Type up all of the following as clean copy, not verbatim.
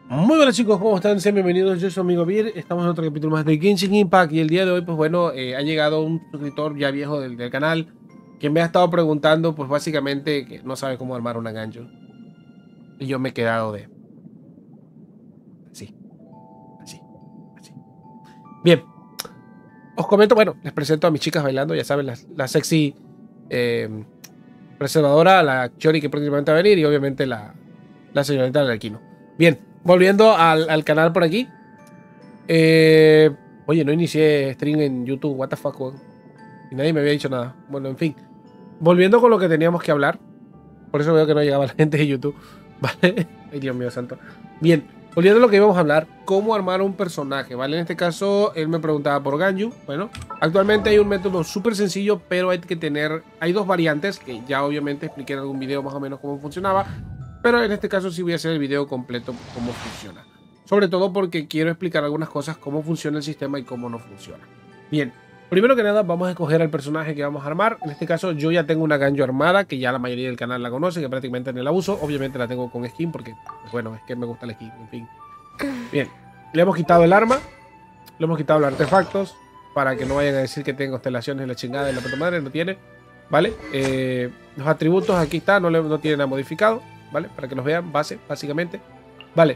Muy buenas chicos, ¿cómo están? Sean bienvenidos, yo soy su amigo Bir, estamos en otro capítulo más de Genshin Impact y el día de hoy, pues bueno, ha llegado un suscriptor ya viejo del canal que me ha estado preguntando, pues básicamente que no sabe cómo armar una Ganju. Y yo me he quedado de... así, así, así. Bien, os comento, bueno, les presento a mis chicas bailando, ya saben, la sexy preservadora, la Chori que próximamente va a venir y obviamente la señorita del Alquino. Bien, volviendo al canal por aquí. Oye, no inicié stream en YouTube, what the fuck, weón. Y nadie me había dicho nada. Bueno, en fin. Volviendo con lo que teníamos que hablar. Por eso veo que no llegaba la gente de YouTube. ¿Vale? Ay, Dios mío santo. Bien, volviendo a lo que íbamos a hablar. Cómo armar un personaje, ¿vale? En este caso, él me preguntaba por Ganyu. Bueno, actualmente hay un método súper sencillo, pero hay que tener... Hay dos variantes, que ya obviamente expliqué en algún video más o menos cómo funcionaba. Pero en este caso sí voy a hacer el video completo cómo funciona. Sobre todo porque quiero explicar algunas cosas, cómo funciona el sistema y cómo no funciona. Bien, primero que nada vamos a escoger al personaje que vamos a armar. En este caso yo ya tengo una Ganju armada, que ya la mayoría del canal la conoce, que prácticamente no la uso. Obviamente la tengo con skin porque, bueno, es que me gusta el skin, en fin. Bien, le hemos quitado el arma, le hemos quitado los artefactos, para que no vayan a decir que tengo constelaciones en la chingada de la puta madre, no tiene. ¿Vale? Los atributos aquí está, no tiene nada modificado. ¿Vale? Para que los vean, básicamente. Vale.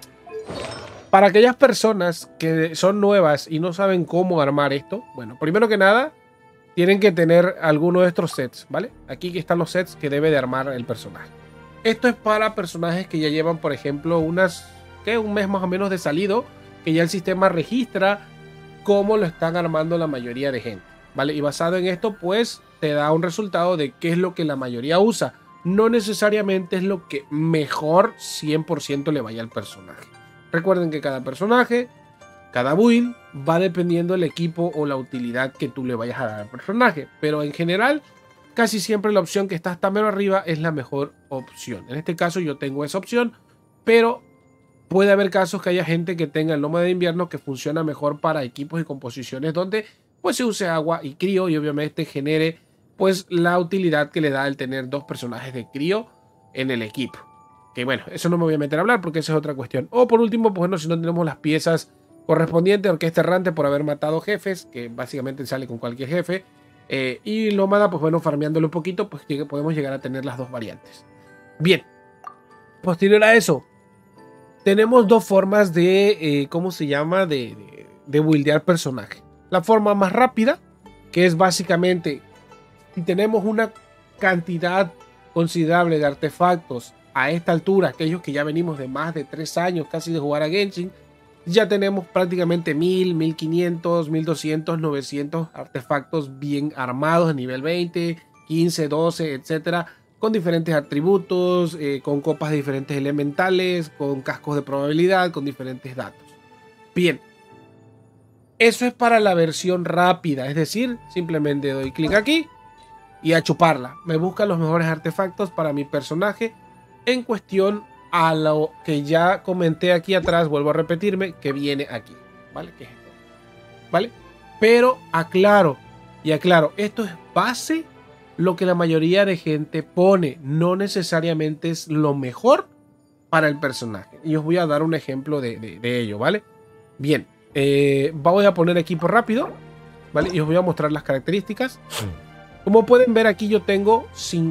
Para aquellas personas que son nuevas y no saben cómo armar esto, bueno, primero que nada, tienen que tener alguno de estos sets, ¿vale? Aquí están los sets que debe de armar el personaje. Esto es para personajes que ya llevan, por ejemplo, un mes más o menos de salido, que ya el sistema registra cómo lo están armando la mayoría de gente, ¿vale? Y basado en esto, pues, te da un resultado de qué es lo que la mayoría usa. No necesariamente es lo que mejor 100% le vaya al personaje. Recuerden que cada personaje, cada build, va dependiendo del equipo o la utilidad que tú le vayas a dar al personaje. Pero en general, casi siempre la opción que está hasta menos arriba es la mejor opción. En este caso yo tengo esa opción, pero puede haber casos que haya gente que tenga el nómada de invierno que funciona mejor para equipos y composiciones donde pues se use agua y crío y obviamente genere pues la utilidad que le da el tener dos personajes de crío en el equipo. Que bueno, eso no me voy a meter a hablar porque esa es otra cuestión. O por último, pues bueno, si no tenemos las piezas correspondientes, orquesta errante por haber matado jefes, que básicamente sale con cualquier jefe. Y nómada, pues bueno, farmeándolo un poquito, pues podemos llegar a tener las dos variantes. Bien, posterior a eso, tenemos dos formas de, ¿cómo se llama? De buildear personaje. La forma más rápida, que es básicamente... Si tenemos una cantidad considerable de artefactos a esta altura, aquellos que ya venimos de más de 3 años casi de jugar a Genshin, ya tenemos prácticamente 1000, 1500, 1200, 900 artefactos bien armados a nivel 20, 15, 12, etcétera, con diferentes atributos, con copas de diferentes elementales, con cascos de probabilidad, con diferentes datos. Bien. Eso es para la versión rápida, es decir, simplemente doy clic aquí y a chuparla. Me busca los mejores artefactos para mi personaje en cuestión a lo que ya comenté aquí atrás. Vuelvo a repetirme que viene aquí, ¿vale? ¿Qué es esto? ¿Vale? Pero aclaro, esto es base lo que la mayoría de gente pone. No necesariamente es lo mejor para el personaje. Y os voy a dar un ejemplo de ello, ¿vale? Bien, voy a poner equipo rápido, ¿vale? Y os voy a mostrar las características. Como pueden ver aquí yo tengo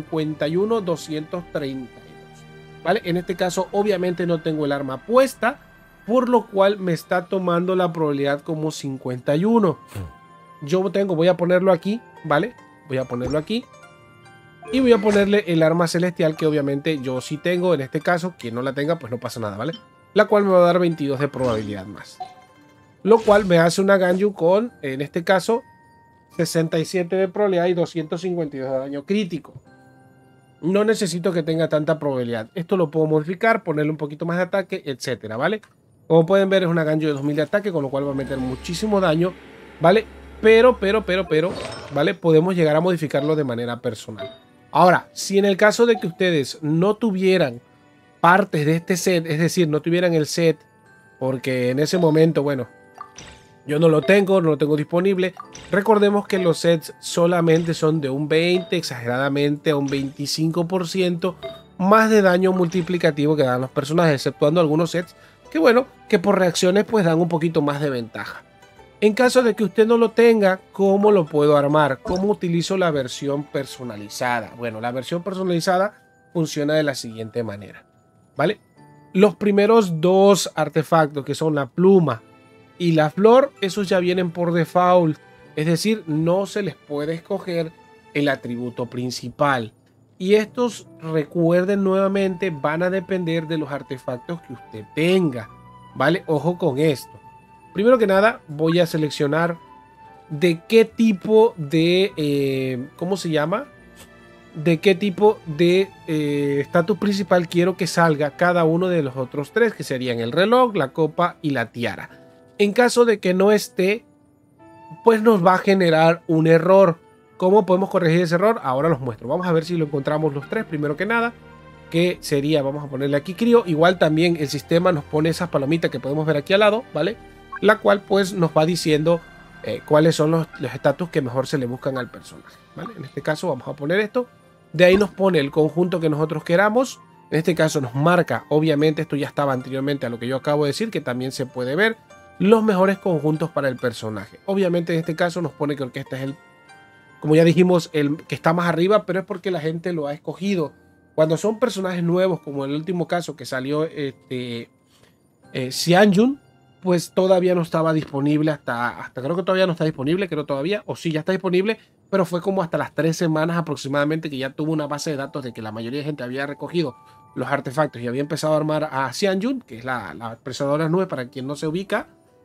51,232, ¿vale? En este caso obviamente no tengo el arma puesta, por lo cual me está tomando la probabilidad como 51. Voy a ponerlo aquí, ¿vale? Voy a ponerlo aquí. Y voy a ponerle el arma celestial que obviamente yo sí tengo, en este caso, quien no la tenga pues no pasa nada, ¿vale? La cual me va a dar 22 de probabilidad más. Lo cual me hace una Ganju con, en este caso, 67 de probabilidad y 252 de daño crítico. No necesito que tenga tanta probabilidad. Esto lo puedo modificar, ponerle un poquito más de ataque, etcétera, ¿vale? Como pueden ver es una Ganju de 2000 de ataque, con lo cual va a meter muchísimo daño, ¿vale? Pero, ¿vale? Podemos llegar a modificarlo de manera personal. Ahora, si en el caso de que ustedes no tuvieran partes de este set, es decir, no tuvieran el set, porque en ese momento, bueno, yo no lo tengo disponible. Recordemos que los sets solamente son de un 20, exageradamente a un 25% más de daño multiplicativo que dan los personajes, exceptuando algunos sets que bueno, que por reacciones pues dan un poquito más de ventaja. En caso de que usted no lo tenga, ¿cómo lo puedo armar? ¿Cómo utilizo la versión personalizada? Bueno, la versión personalizada funciona de la siguiente manera, ¿vale? Los primeros dos artefactos, que son la pluma y la flor, esos ya vienen por default. Es decir, no se les puede escoger el atributo principal. Y estos, recuerden nuevamente, van a depender de los artefactos que usted tenga, ¿vale? Ojo con esto. Primero que nada, voy a seleccionar de qué tipo de, ¿cómo se llama? De qué tipo de estatus principal quiero que salga cada uno de los otros tres, que serían el reloj, la copa y la tiara. En caso de que no esté, pues nos va a generar un error. ¿Cómo podemos corregir ese error? Ahora los muestro. Vamos a ver si lo encontramos los tres, primero que nada. Que sería, vamos a ponerle aquí crío. Igual también el sistema nos pone esas palomitas que podemos ver aquí al lado, ¿vale? La cual pues nos va diciendo cuáles son los estatus que mejor se le buscan al personaje, ¿vale? En este caso vamos a poner esto. De ahí nos pone el conjunto que nosotros queramos. En este caso nos marca, obviamente esto ya estaba anteriormente a lo que yo acabo de decir, que también se puede ver, los mejores conjuntos para el personaje. Obviamente en este caso nos pone que orquesta es el, como ya dijimos, el que está más arriba, pero es porque la gente lo ha escogido. Cuando son personajes nuevos, como en el último caso que salió Xianjun, pues todavía no estaba disponible hasta creo que todavía no está disponible, creo todavía, o sí, ya está disponible, pero fue como hasta las 3 semanas aproximadamente que ya tuvo una base de datos de que la mayoría de gente había recogido los artefactos y había empezado a armar a Xianjun, que es la expresadora nube para quien no se ubica,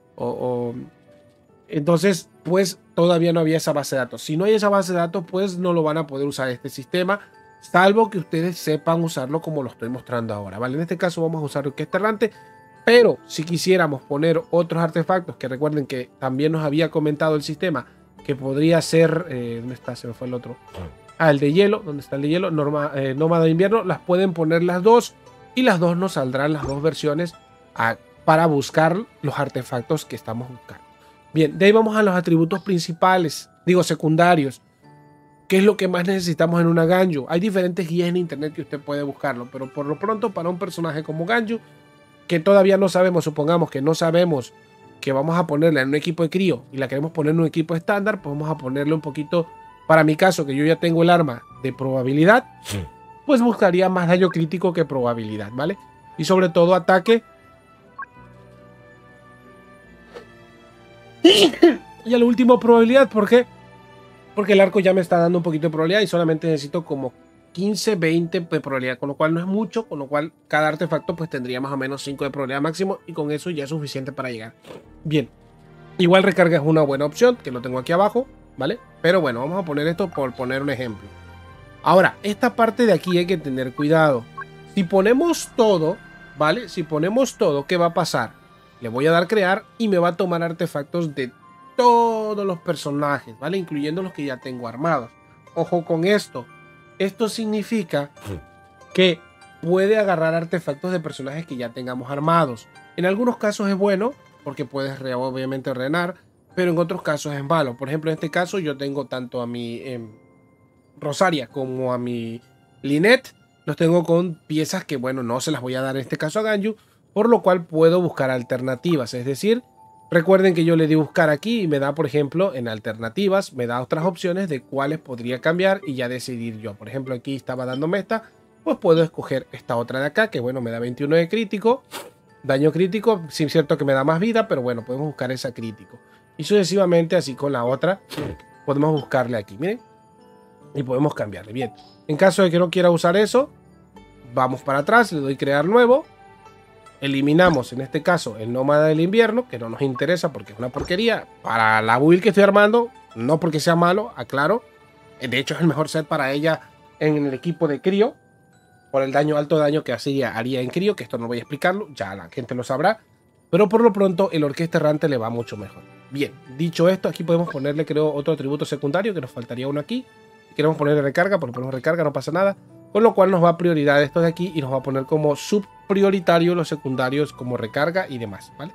entonces pues todavía no había esa base de datos. Si no hay esa base de datos, pues no lo van a poder usar este sistema, salvo que ustedes sepan usarlo como lo estoy mostrando ahora, ¿vale? En este caso vamos a usar orquesta errante. Pero si quisiéramos poner otros artefactos, que recuerden que también nos había comentado el sistema, que podría ser, ¿dónde está? Se me fue el otro. Ah, el de hielo, ¿dónde está el de hielo? Nómada de invierno, las pueden poner las dos y las dos nos saldrán las dos versiones para buscar los artefactos que estamos buscando. Bien, de ahí vamos a los atributos principales, digo secundarios. ¿Qué es lo que más necesitamos en una Ganyu? Hay diferentes guías en internet que usted puede buscarlo, pero por lo pronto para un personaje como Ganyu, que todavía no sabemos, supongamos que no sabemos que vamos a ponerla en un equipo de crío y la queremos poner en un equipo estándar, pues vamos a ponerle un poquito, para mi caso, que yo ya tengo el arma de probabilidad, pues buscaría más daño crítico que probabilidad, ¿vale? Y sobre todo ataque. Y al último probabilidad, ¿por qué? Porque el arco ya me está dando un poquito de probabilidad y solamente necesito como 15, 20 de probabilidad, con lo cual no es mucho, con lo cual cada artefacto pues tendría más o menos 5 de probabilidad máximo y con eso ya es suficiente para llegar. Bien, igual recarga es una buena opción, que lo tengo aquí abajo, ¿vale? Pero bueno, vamos a poner esto por poner un ejemplo. Ahora, esta parte de aquí hay que tener cuidado. Si ponemos todo, ¿vale? Si ponemos todo, ¿qué va a pasar? Le voy a dar crear y me va a tomar artefactos de todos los personajes, ¿vale? Incluyendo los que ya tengo armados. Ojo con esto. Esto significa que puede agarrar artefactos de personajes que ya tengamos armados. En algunos casos es bueno, porque puedes obviamente ordenar, pero en otros casos es malo. Por ejemplo, en este caso yo tengo tanto a mi Rosaria como a mi Lynette. Los tengo con piezas que, bueno, no se las voy a dar en este caso a Ganyu, por lo cual puedo buscar alternativas. Es decir, recuerden que yo le di buscar aquí y me da, por ejemplo, en alternativas, me da otras opciones de cuáles podría cambiar y ya decidir yo. Por ejemplo, aquí estaba dándome esta, pues puedo escoger esta otra de acá, que bueno, me da 21 de crítico, daño crítico, sí es cierto que me da más vida, pero bueno, podemos buscar esa crítico. Y sucesivamente, así con la otra, podemos buscarle aquí, miren, y podemos cambiarle. Bien, en caso de que no quiera usar eso, vamos para atrás, le doy crear nuevo. Eliminamos en este caso el nómada del invierno, que no nos interesa porque es una porquería. Para la build que estoy armando, no porque sea malo, aclaro. De hecho es el mejor set para ella en el equipo de crío. Por el daño, alto daño que haría en crío, que esto no voy a explicarlo, ya la gente lo sabrá. Pero por lo pronto el orquesta errante le va mucho mejor. Bien, dicho esto, aquí podemos ponerle creo otro atributo secundario, que nos faltaría uno aquí. Si queremos ponerle recarga, pues ponemos recarga, no pasa nada. Con lo cual nos va a prioridad esto de aquí y nos va a poner como subprioritario los secundarios como recarga y demás, ¿vale?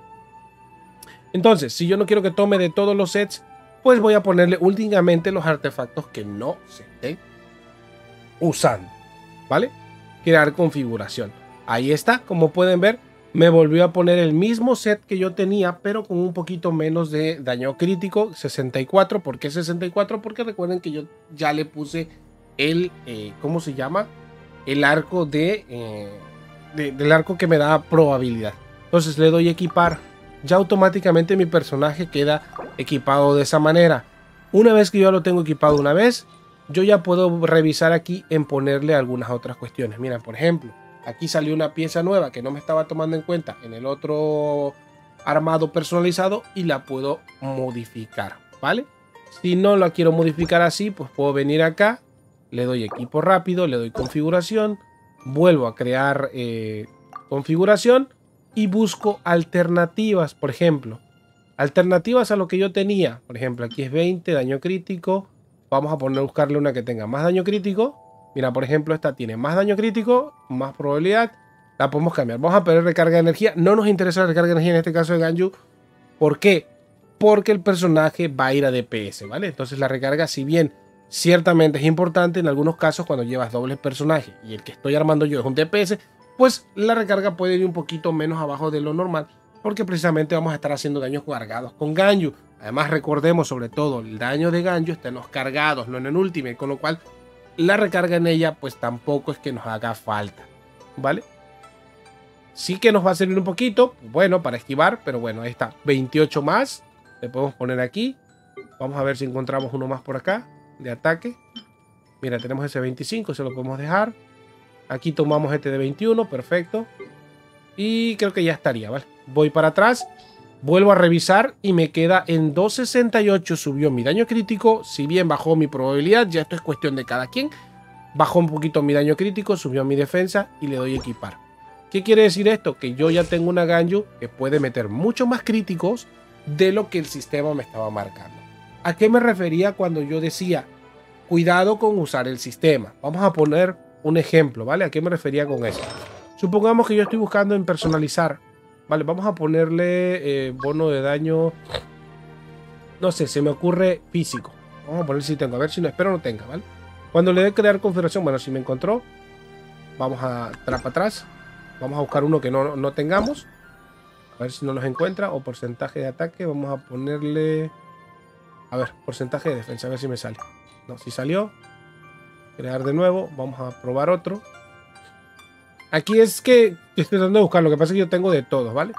Entonces, si yo no quiero que tome de todos los sets, pues voy a ponerle últimamente los artefactos que no se estén usando, ¿vale? Crear configuración. Ahí está, como pueden ver, Me volvió a poner el mismo set que yo tenía, pero con un poquito menos de daño crítico, 64. ¿Por qué 64? Porque recuerden que yo ya le puse el, ¿cómo se llama? El arco del arco que me da probabilidad. Entonces le doy equipar. Ya automáticamente mi personaje queda equipado de esa manera. Una vez que yo lo tengo equipado una vez, yo ya puedo revisar aquí en ponerle algunas otras cuestiones. Mira, por ejemplo, aquí salió una pieza nueva que no me estaba tomando en cuenta en el otro armado personalizado y la puedo modificar, ¿vale? Si no la quiero modificar así, pues puedo venir acá, le doy equipo rápido, le doy configuración, vuelvo a crear configuración y busco alternativas, por ejemplo. Alternativas a lo que yo tenía. Por ejemplo, aquí es 20, daño crítico. Vamos a buscarle una que tenga más daño crítico. Mira, por ejemplo, esta tiene más daño crítico, más probabilidad. La podemos cambiar. Vamos a poner recarga de energía. No nos interesa la recarga de energía en este caso de Ganyu. ¿Por qué? Porque el personaje va a ir a DPS, ¿vale? Entonces la recarga, si bien ciertamente es importante en algunos casos cuando llevas dobles personajes y el que estoy armando yo es un DPS, pues la recarga puede ir un poquito menos abajo de lo normal, porque precisamente vamos a estar haciendo daños cargados con Ganyu. Además recordemos sobre todo el daño de Ganyu está en los cargados, no en el Ultimate, con lo cual la recarga en ella pues tampoco es que nos haga falta, ¿vale? Sí que nos va a servir un poquito, bueno, para esquivar, pero bueno, ahí está, 28 más, le podemos poner aquí. Vamos a ver si encontramos uno más por acá, de ataque. Mira, tenemos ese 25, se lo podemos dejar. Aquí tomamos este de 21, perfecto. Y creo que ya estaría, ¿vale? Voy para atrás, vuelvo a revisar y me queda en 268. Subió mi daño crítico, si bien bajó mi probabilidad, ya esto es cuestión de cada quien. Bajó un poquito mi daño crítico, subió mi defensa y le doy equipar. ¿Qué quiere decir esto? Que yo ya tengo una Ganyu que puede meter mucho más críticos de lo que el sistema me estaba marcando. ¿A qué me refería cuando yo decía cuidado con usar el sistema? Vamos a poner un ejemplo, ¿vale? ¿A qué me refería con eso? Supongamos que yo estoy buscando en personalizar, ¿vale? Vamos a ponerle bono de daño, no sé, se me ocurre físico. Vamos a poner si tengo, a ver si no, espero no tenga, ¿vale? Cuando le dé crear configuración, bueno, si me encontró, vamos a para atrás, vamos a buscar uno que no tengamos, a ver si no los encuentra, o porcentaje de ataque, vamos a ponerle, a ver, porcentaje de defensa, a ver si me sale. No, si salió, crear de nuevo, vamos a probar otro. Aquí es que estoy tratando de buscar, lo que pasa es que yo tengo de todos, ¿vale?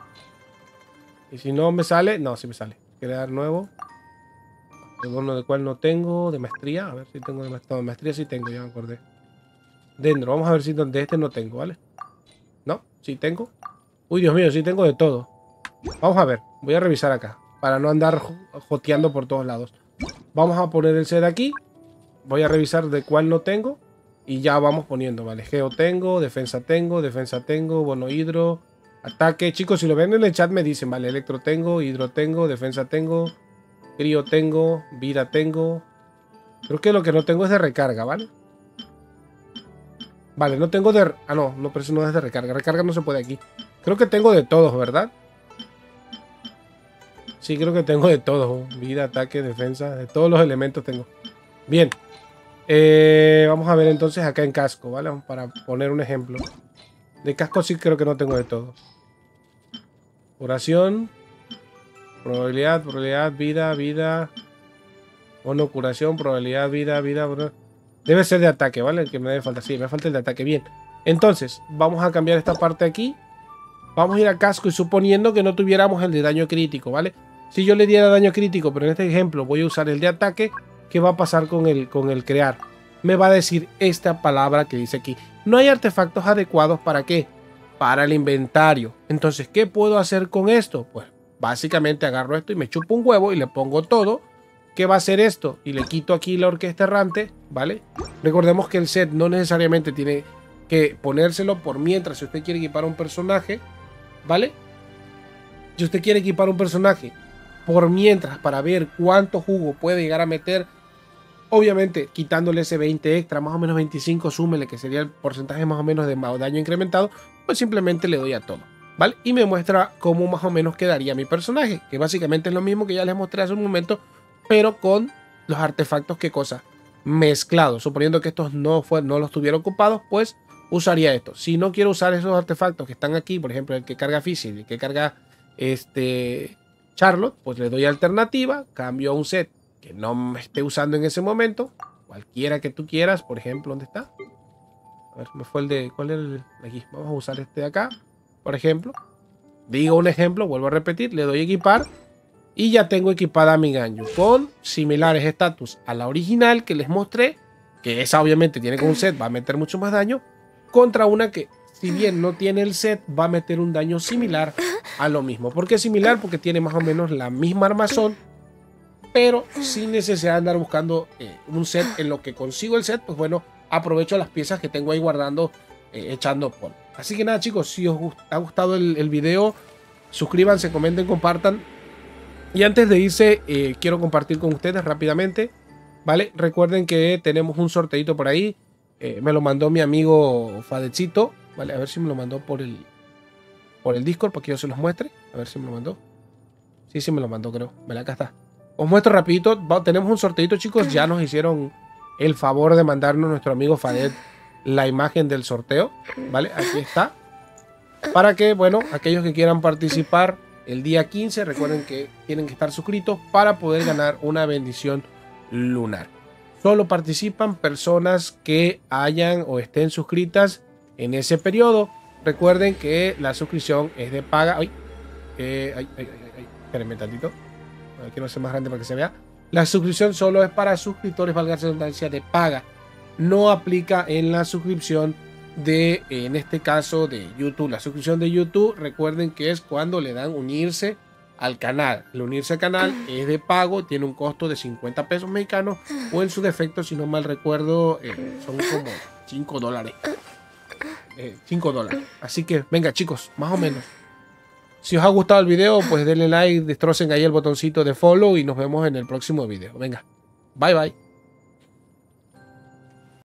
Y si no me sale, no, sí me sale. Crear nuevo. De bono de cual no tengo, de maestría, a ver si tengo de maestría. No, de maestría sí tengo, ya me acordé. Dentro, vamos a ver si de este no tengo, ¿vale? No, sí tengo. Uy, Dios mío, sí tengo de todo. Vamos a ver, voy a revisar acá, para no andar joteando por todos lados. Vamos a poner el set aquí. Voy a revisar de cuál no tengo. Y ya vamos poniendo, ¿vale? Geo tengo, defensa tengo, bono hidro, ataque. Chicos, si lo ven en el chat me dicen, ¿vale? Electro tengo, hidro tengo, defensa tengo, crío tengo, vida tengo. Creo que lo que no tengo es de recarga, ¿vale? Vale, no tengo de... Ah, no, pero eso no es de recarga. Recarga no se puede aquí. Creo que tengo de todos, ¿verdad? Sí, creo que tengo de todos. Vida, ataque, defensa, de todos los elementos tengo. Bien. Vamos a ver entonces acá en casco, ¿vale? Para poner un ejemplo. De casco sí creo que no tengo de todo. Curación. Probabilidad, vida. Bono, curación, probabilidad, vida. Debe ser de ataque, ¿vale? El que me debe falta. Sí, me falta el de ataque. Bien. Entonces, vamos a cambiar esta parte aquí. Vamos a ir a casco y suponiendo que no tuviéramos el de daño crítico, ¿vale? Si yo le diera daño crítico, pero en este ejemplo voy a usar el de ataque, ¿qué va a pasar con el crear? Me va a decir esta palabra que dice aquí. No hay artefactos adecuados ¿para qué? Para el inventario. Entonces, ¿qué puedo hacer con esto? Pues básicamente agarro esto y me chupo un huevo y le pongo todo. ¿Qué va a hacer esto? Y le quito aquí la orquesta errante, ¿vale? Recordemos que el set no necesariamente tiene que ponérselo por mientras si usted quiere equipar un personaje, ¿vale? Si usted quiere equipar un personaje por mientras para ver cuánto jugo puede llegar a meter, obviamente quitándole ese 20 extra, más o menos 25, súmele que sería el porcentaje más o menos de daño incrementado, pues simplemente le doy a todo, ¿vale? Y me muestra cómo más o menos quedaría mi personaje, que básicamente es lo mismo que ya les mostré hace un momento, pero con los artefactos, ¿qué cosa? Mezclados, suponiendo que estos no los tuviera ocupados, pues usaría esto. Si no quiero usar esos artefactos que están aquí, por ejemplo, el que carga Fizzy, el que carga Charlotte, pues le doy alternativa, cambio a un set que no me esté usando en ese momento, cualquiera que tú quieras, por ejemplo, ¿dónde está? A ver, me fue el de, ¿cuál es el de aquí? Vamos a usar este de acá, por ejemplo. Digo un ejemplo, vuelvo a repetir, le doy equipar y ya tengo equipada mi Ganyu con similares estatus a la original que les mostré, que esa obviamente tiene con un set, va a meter mucho más daño, contra una que, si bien no tiene el set, va a meter un daño similar a lo mismo. ¿Por qué similar? Porque tiene más o menos la misma armazón, pero sin necesidad de andar buscando un set. En lo que consigo el set, pues bueno, aprovecho las piezas que tengo ahí guardando, echando polvo. Así que nada, chicos, si os ha gustado el video, suscríbanse, comenten, compartan. Y antes de irse, quiero compartir con ustedes rápidamente, ¿vale? Recuerden que tenemos un sorteito por ahí. Me lo mandó mi amigo Fadecito, ¿vale? A ver si me lo mandó por el Discord para que yo se los muestre. A ver si me lo mandó. Sí, me lo mandó, creo. Vale, acá está. Os muestro rapidito. Tenemos un sorteito, chicos. Ya nos hicieron el favor de mandarnos nuestro amigo Fadet la imagen del sorteo, ¿vale? Aquí está. Para que, bueno, aquellos que quieran participar el día 15, recuerden que tienen que estar suscritos para poder ganar una bendición lunar. Solo participan personas que hayan o estén suscritas en ese periodo. Recuerden que la suscripción es de paga. Espérenme tantito. Quiero hacer más grande para que se vea. La suscripción solo es para suscriptores, valga la redundancia, de paga. No aplica en la suscripción de, en este caso, de YouTube. La suscripción de YouTube, recuerden que es cuando le dan unirse al canal. El unirse al canal es de pago, tiene un costo de 50 pesos mexicanos o en su defecto, si no mal recuerdo, son como 5 dólares. 5 dólares. Así que venga, chicos, más o menos. Si os ha gustado el video, pues denle like, destrocen ahí el botoncito de follow y nos vemos en el próximo video. Venga, bye bye.